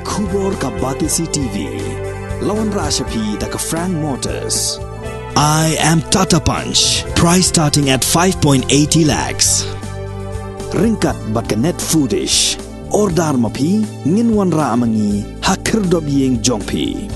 Kubor ka Batisi TV. Lawan Rashapi da ka Frank Motors. I am Tata Punch. Price starting at 5.80 lakhs. Ringkat bat ka net foodish. Ordar mapi nginwan ra amangi hakir dobyeng jongpi.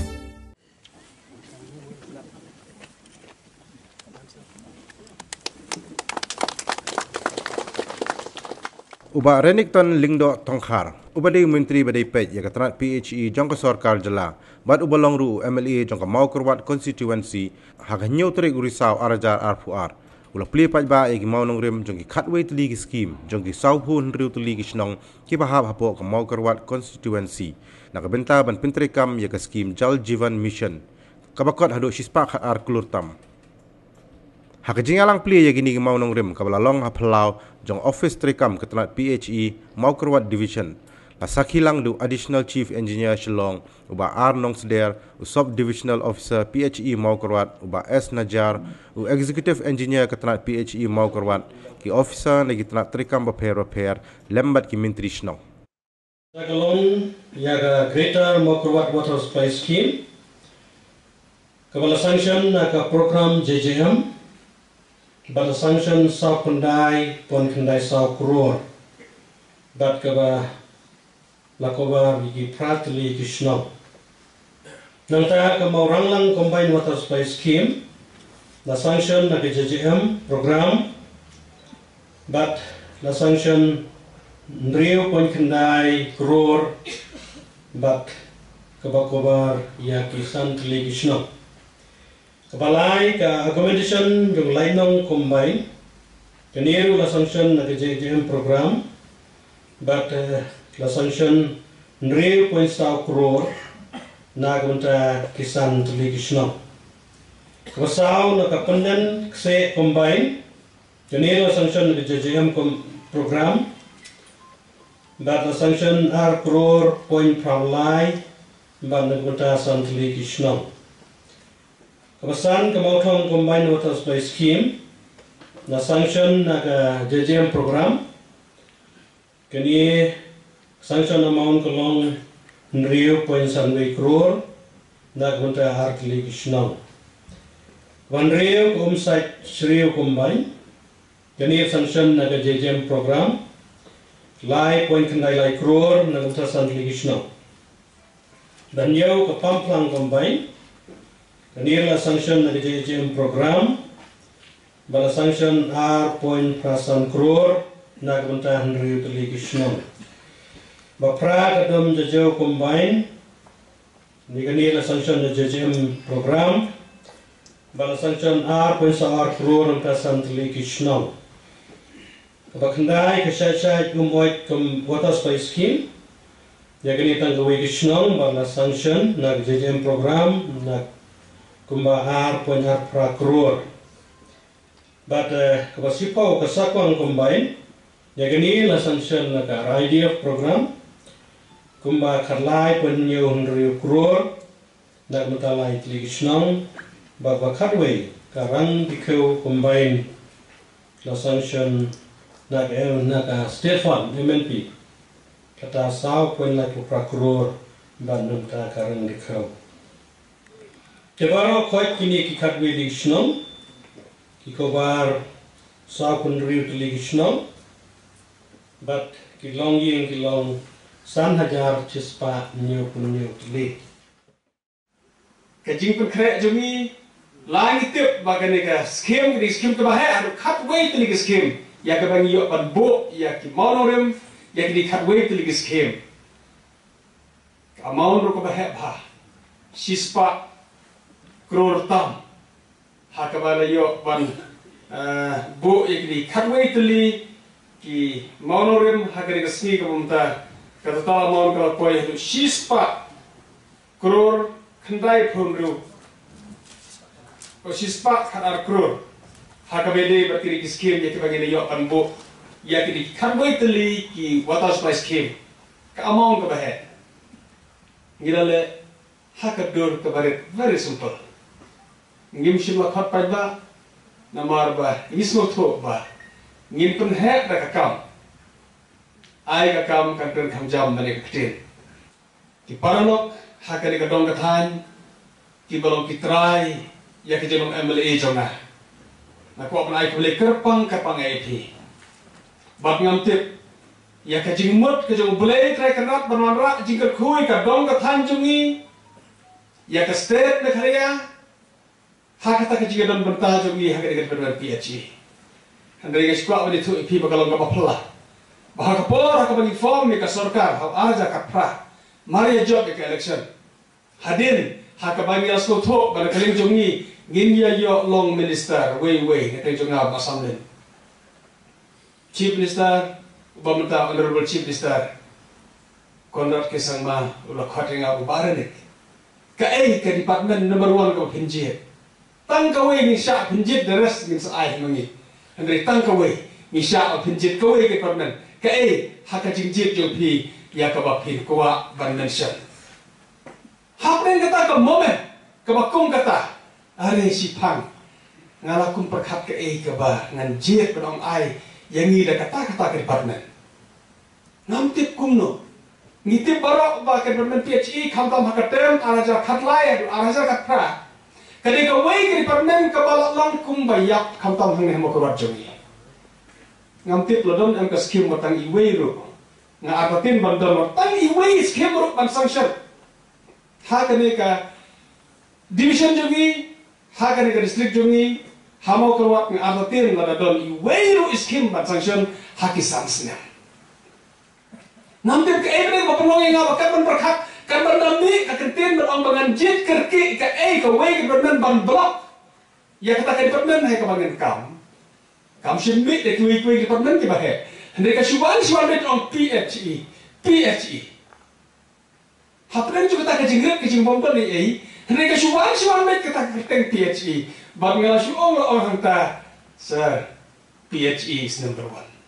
Uba Renikton lingdo Tongkhar. Uba di menteri badai pej ya katrat PHE jangka sarkar jela. Bad uba longru MLA jangka Mawkyrwat constituency hak nyau terik urisau arajar arpuar. Ulah pli paj ba ya Mawnongrim jangki katway teli ki Skhim jangki sauhu hendriu teli ki senong ki bahab hapo ke Mawkyrwat constituency. Nak benta ban Pyntreikam ya ke Skhim Jal Jivan Mission. Kabakot haduk sispak hat ar kulurtam. Hak jingalang pli ya gini Mawnongrim kabalalong hapelau jong office Pyntreikam ketenat PHE Mawkyrwat division. La sakilang du additional chief engineer Shillong uba R Nong Seder u sub divisional officer PHE Mawkyrwat uba S Najar u executive engineer ketenat PHE Mawkyrwat ki officer lagi tenat Pyntreikam repair lembat ki menteri Shnong. Sakalon ya Greater Mawkyrwat Water Supply Scheme kabala sanction ka program JJM bala sanction sa kundai pon kundai sa crore bat kaba lakoba bigi pratli kishno nangta ka mauranglang combined water supply scheme la sanction na JJM program bat la sanction ndrio pon kundai crore bat kaba kobar ya kisan tli kishno Kabalai ka accommodation yung lainong combine kaniru la sanction na JJM program but la sanction 3.7 crore na gunta kisan tuli kishno kasaw na kapandan kse combine kaniru la sanction na JJM program but la sanction r crore point pramlai but na gunta san tuli kishno Kabasan kamautong combined water supply scheme na sanction na JJM program kani sanction amount kalong 9.7 crore na gunta hartli kishnong 1 rio site shrio combine kani sanction na JJM program lai point kanai crore na gunta santli kishnong dan yo kapamplang combine Kanila sanction na JJM program bala sanction R.1 crore na guntahan rio tali kishnon bapra kadom JJM combine ni kanila sanction na JJM program bala sanction R.R crore na tasan tali kishnon kabakandai kasyay umoit kum water supply scheme ya ganitang gawin kishnon bala sanction na JJM program na kumba R.R crore but kabasipaw kasakwang combine ya gani la sanction na ka IDF program kumba karlay panyo 100 crore na mutalay tligishnong babakadway karang dikaw combine la sanction na ka state fund MNP kata saw pun la crore bandung ta karang dikaw Tebaro koi kini ki kadwe ligishnong, ki kobar sa kundriu tu ligishnong, but ki long ying ki long 3,000 chispa nyo punyo tu lig. Kajing pun krek jumi, lain tip bagane ka Skhim ke bahaya adu kadwe tu lig Skhim, ya ke bangi yok pan bo, ya ki Mawnongrim, ya ki di kadwe tu lig Skhim. Ka Mawnongrim ke bahaya bah, shispa crore tam hakabala yo ban bo ikli kadway tuli ki Mawnongrim hakari kasni kamumta katata maun kala koi tu shispa crore khandai phumru o shispa khadar crore hakabele bakiri scheme yaki bagile yo ban bo yaki kadway tuli ki water supply scheme ka amount ka bahe ngilale hakadur ka bare very simple ngim shima khat pajba namar ba ngismo tho ba ngim pun he da ka kam ai ka kam kan kan kham jam mane ka kte ki paranok hakane ka dong kathan ki balong ki try ya ki jelong MLA jonga na ko apna ai kule kerpang AP bat ngam tip ya ka jingmut ka jong bulai try kanat banwanra jingker khui ka dong kathan jungi ya ka state na khariya hakata ka jiga don banta jungi hakane ka ber PHE handai ga skwa wani thu pi bakalong ka bapla bahaka por ka bagi form ni ka sarkar ha aja ka pra mari job ke election hadin haka bagi asko tho bana kaling jungi ngin ya yo long minister way ngateng junga basamlen chief minister ubamta honorable chief minister konrat ke sangma ula khatinga ubaranik ka ka department number 1 ka pinjit tang ka way ni sha pinjit the rest means ai mangi andre tang ka way ni sha pinjit ka way ke department ka haka jingjit jo pi ya ka ba pin ko wa ban mention hapnen kata ka moment ka ba kung kata are si pang ngala kum perkhat ka ka ba ngan jet pedong ai yang ni da kata ka department nam tip kum no ngitip barok ba ka department PHE kham tam hakatem araja khatlai araja katra kade ka way ka department ka ba lang kum ba yak kham tam hang ne Mawkyrwat jongi ngam tip lodon am ka Skhim batang iway ro nga apatin bandon tang iway Skhim ro ban sanction ha kane ka division jongi ha kane ka district jongi ha Mawkyrwat nga apatin lodon iway ro Skhim ban sanction ha ki samsnya nam tip ka ene ba penong nga ba kan berkhat kan bandami ka kentin ban bangan jit kerki ka ka way ka ban block ya kata ka department hai ka bangan kam shimmi de kui department ke bahe hande ka shuban bet on PHE hapren juga tak ka jingret ke jingbom ko ni hande ka shuban bet ka tak teng PHE bag ngala shu ong hanta sir PHE is number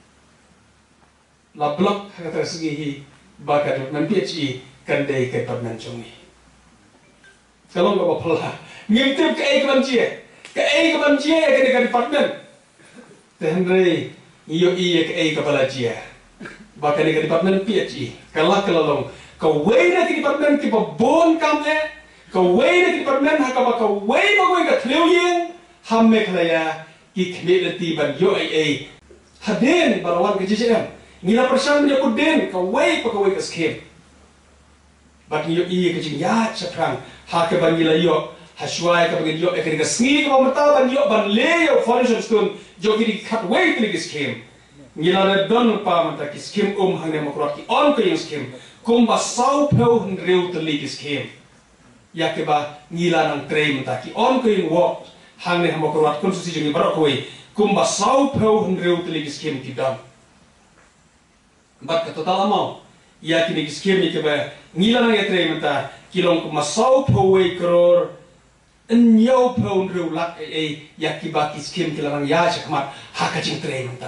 1 la block ka tersegi hi baka department PHE kan dei ke department jongi kalong ko bapala ngimtip ka banjie ka banjie ka department Henry iyo ke kepala dia bahkan di department PHE kalah kelalong kau way na ke department ke babon kamne kau way na ke department hakaba kau way bagoi ka thlewing hamme khlaya ki khmelati ban yo haden balawan ke JCM ngila persan dia kuden kau way ka Skhim bat yo ke jing ya chaprang hakaba ngila yo hashwai ka bagin yo ke sngi ka mata ban yo ban le yo foundation stone jogi di cut way ke Skhim ngila na don pa mata ki Skhim hang Mawkyrwat ki on ko yung Skhim kum ba sau peu reu te li Skhim ya ke ba ngila nang tre mata ki on ko yung work hang Mawkyrwat konstitusi jogi barok way kum ba sau peu reu te li Skhim ki dam bat ka total amount ya ki Skhim ni ke ba ngila nang tre mata kilong kum sau peu way crore Nyau pun rulak yaki baki Skhim kilarang ya cakmat hakacing tre menta.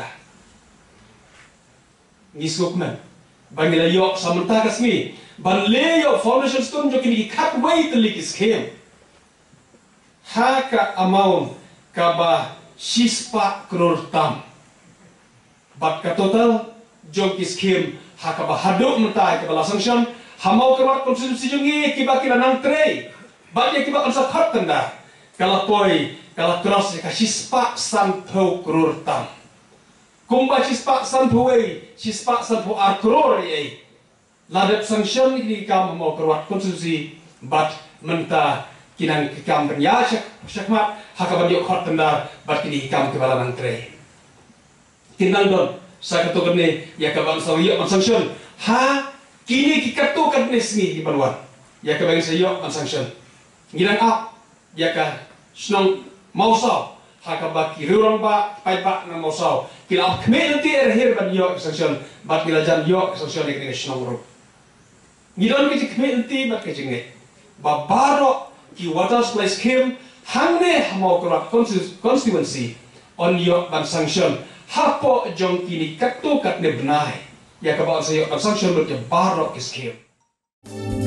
Ngisukman bangila yok samanta kasmi ban le yo foundation stone jo kini kat way telik Skhim. Haka amount kaba sispa crore tam. Bat ka total jo ki Skhim haka ba haduk menta ke bala sanction hamau Mawkyrwat konstitusi jongi kibaki lanang tre. Bagi kita akan sakhat tanda kalau cross ka sispa sanpo crore tam kumba sispa sanpo ar crore ladap sanction di kam Mawkyrwat konstitusi bat menta kinang kam benya syakmat hakaban yo khat tanda bat kini kam ke balanang tre kinang don sa katugane ya ka bang sawiyo ang sanction ha kini kikatu kadnes ni ibanwan ya ka bang sayo ang sanction ngilang up ya ka snong mausau haka baki rurang ba pai ba na mausau kila khme nanti erhir ban yo sanction bat kila jan yo sanction ni snong ro ngidon ki khme nanti bat ke jinge ba baro ki water supply scheme hangne Mawkyrwat constituency on yo ban sanction hapo jong kini kattu katne bnai ya ka ba sayo sanction ro ke baro ki scheme